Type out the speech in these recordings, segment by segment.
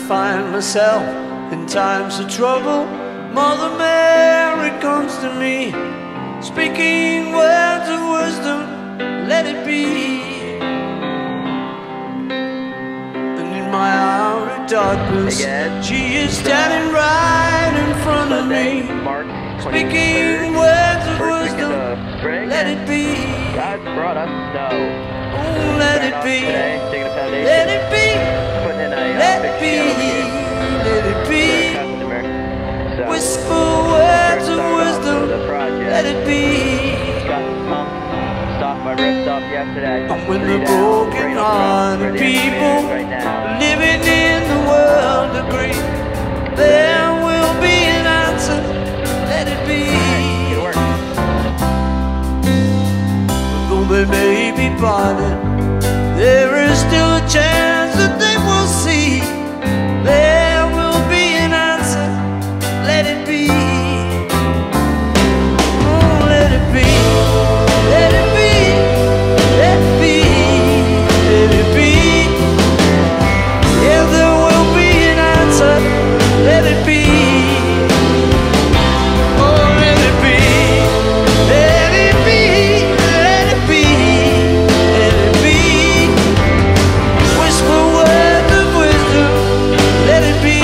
find myself in times of trouble, Mother Mary comes to me, speaking words of wisdom, let it be. And in my hour of darkness, she is standing right in front of me, speaking words of wisdom, let it be. God brought us snow. Oh, let it be. Let it be. Let it be. Let it be. Whisper words of wisdom, let it be. And when the broken-hearted people living in the world agree, there will be an answer, let it be. Though they may be parted, there is still a chance that they will see. There will be an answer, let it be. Oh, let it be. Let it be. Let it be. Let it be. Yeah, there will be an answer, let it be. Oh, let it be. Let it be. Let it be. Let it be. Whisper words of wisdom, let it be.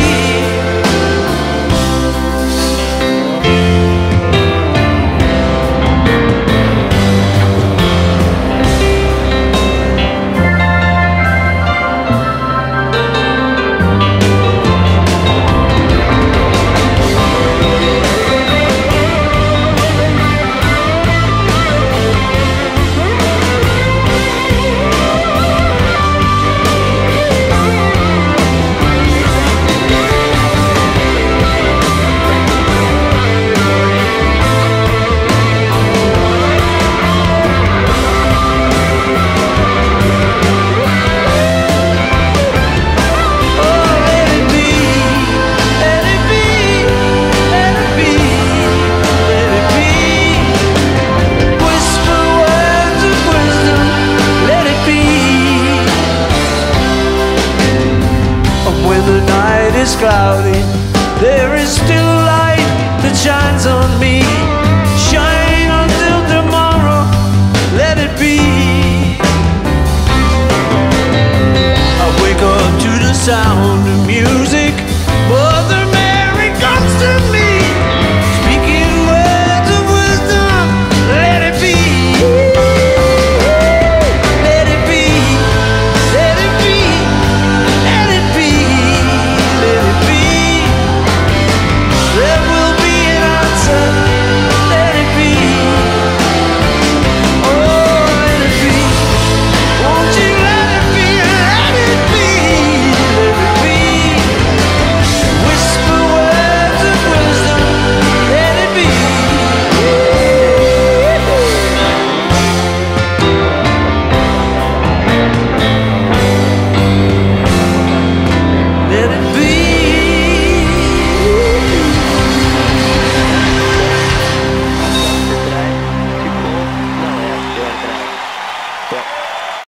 Cloudy, there is still a light that shines on me. Shine until tomorrow, let it be. I wake up to the sound of music,